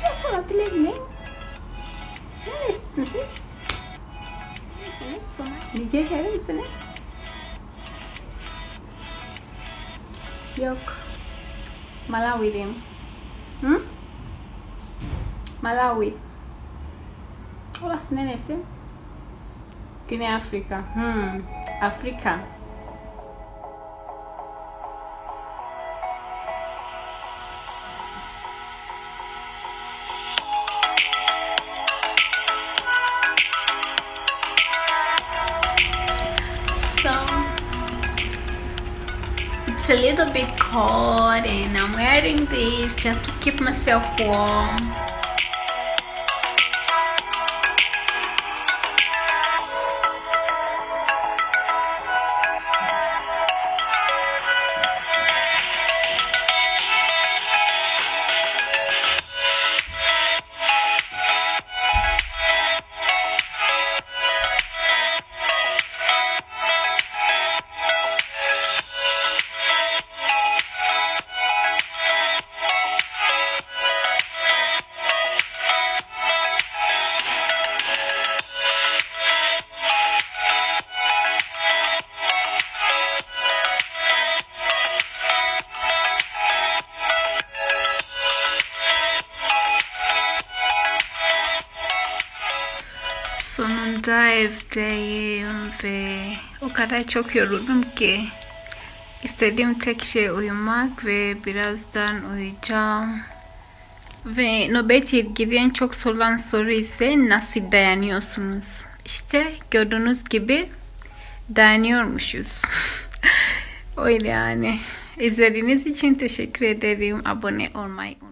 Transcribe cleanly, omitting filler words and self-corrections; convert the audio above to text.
şey sorabilir miyim? Neresiniz siz? Evet, sonra Nijeryalı mısınız? Yok. Malawi'liyim. Hı? Malawi. Orası neresi? Güney Afrika. Afrika. So it's a little bit cold and I'm wearing this just to keep myself warm. Sonunda evdeyim ve o kadar çok yoruldum ki istediğim tek şey uyumak ve birazdan uyuyacağım. Ve nöbet ilgili en çok sorulan soru ise nasıl dayanıyorsunuz? İşte gördüğünüz gibi dayanıyormuşuz. Öyle yani. İzlediğiniz için teşekkür ederim. Abone olmayı unutmayın.